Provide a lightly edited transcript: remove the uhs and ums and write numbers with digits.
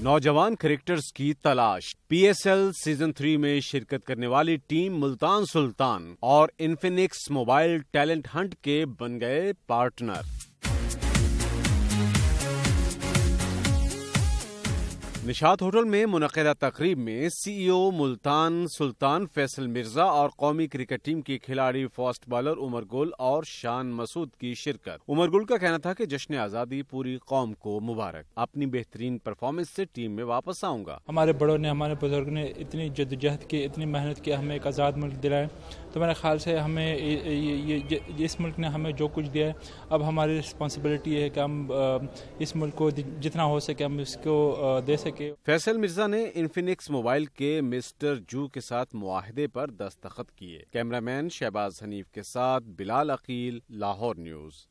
نوجوان کرکٹرز کی تلاش پی ایس ایل سیزن 3 میں شرکت کرنے والی ٹیم ملتان سلطان اور انفینکس موبائل ٹیلنٹ ہنٹ کے بن گئے پارٹنر۔ نشاط ہوٹل میں منعقدہ تقریب میں سی ای او ملتان سلطان فیصل مرزا اور قومی کرکٹ ٹیم کے کھلاڑی فاسٹ بالر عمر گل اور شان مسعود کی شرکت۔ عمر گل کا کہنا تھا کہ جشن آزادی پوری قوم کو مبارک، اپنی بہترین پرفارمنس سے ٹیم میں واپس آؤں گا۔ ہمارے بڑوں نے، ہمارے بزرگ نے اتنی جدوجہد کی، اتنی محنت کی، ہمیں ایک آزاد ملک دلائے، تو میرے خیال سے ہمیں اس ملک نے ہمیں جو کچھ دیا ہے، اب ہماری رسپانسبلٹی ہے کہ ہم اس ملک کو جتنا ہو سکے ہم اس کو دے سکیں۔ فیصل مرزا نے انفینکس موبائل کے مسٹر جو کے ساتھ معاہدے پر دستخط کیے۔ کیمرہ مین شہباز حنیف کے ساتھ بلال عقیل، لاہور نیوز۔